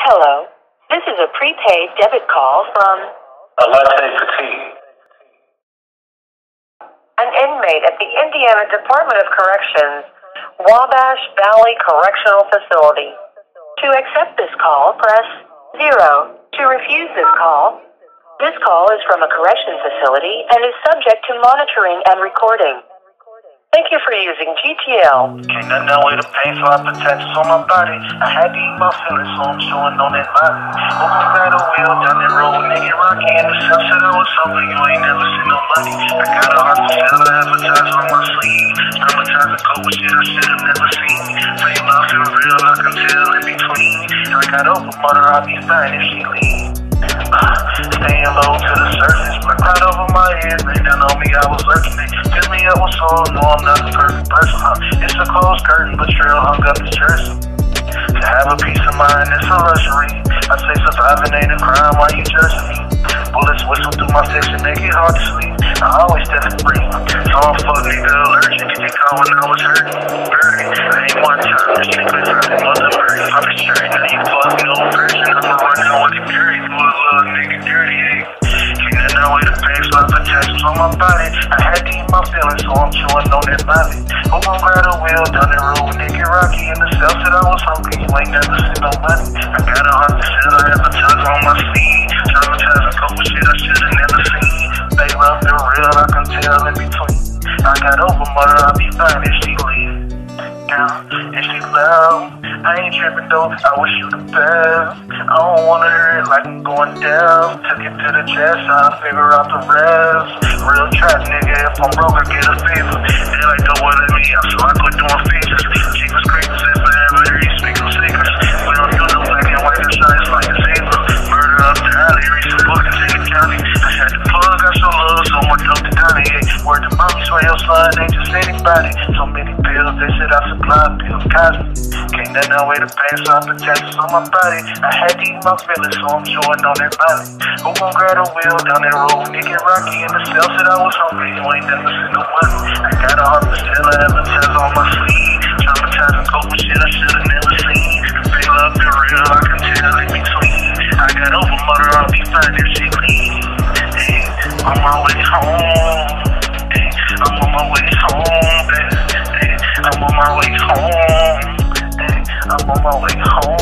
Hello. This is a prepaid debit call from Lontae. an inmate at the Indiana Department of Corrections, Wabash Valley Correctional Facility. To accept this call, press 0. To refuse this call is from a corrections facility and is subject to monitoring and recording. Thank you for using GTL. Can't nothing that way to pain, so I put tattoos on my body. I had to eat my feelings, so I'm chewing on that body. Open got a wheel down that road, nigga rocky in the south said I was hoping you ain't never seen no money. I got a heart to sell, I advertise on my sleeve. Traumatized a couple shit I should've never seen. Say love feel real, I can tell in between. And I got open mother, I'll be fine if she leave. Staying low to the surface, but right over my head, lay down on me, I was lurking. Fill me up with soul, no I'm not the perfect person, It's a closed curtain, but trail hung up the jersey. To have a peace of mind, it's a luxury. I say surviving ain't a crime, why you judging me? Bullets whistle through my section, make it hard to sleep. I always definitely breathe, so I'm fuck nigga allergic. They call when I was hurting, burning. I ain't one time, the strictly hurting, mother bird. I'm straight, now you fuck me old version. I'ma run out with the curry, boy, little nigga dirty, Can't nothing that way to pay, so I put tattoos on my body. I had to eat my feelings, so I'm chewing on that body. Hope I'm grab a wheel down the road with nigga rocky in the south said I was hungry, you ain't never seen no money. I got a heart to sell, I advertise on my sleeve. Traumatized a couple shit I should've never seen. They love the real, I can tell in between. I got over mother, I'll be fine if she leave. If she love, I ain't tripping though, I wish you the best. I don't wanna hear it like I'm going down. Took it to the chest, I'll figure out the rest. Real trap nigga, if I'm broke I get a favor. They like the one of me, so I quit doing features. Jeepers creepers, if I ever hear you speak some secrets. We don't do no black and white, it's shines like a zebra. Murder up the alley, recent bookings in the county. I had the plug, got so love, so much up to Donnie. Word to mommy, swear your son ain't just anybody. So many pills, they said I supply pills, Cosby. Can't nothing that way to pain, so I put tattoos on my body. I had to eat my feelings, so I'm chewing on that body. Who gon' grab a wheel down that road, nigga rocky in the cell, said I was hungry, you ain't never seen no money. I got a heart to sell, I advertise on my sleeve. Traumatized a couple shit I should've never seen. They love the real, I can tell in between. I got over mother, I'll be fine if she leave. On my way home, I'm on my way home, I'm on my way home, I'm on my way home.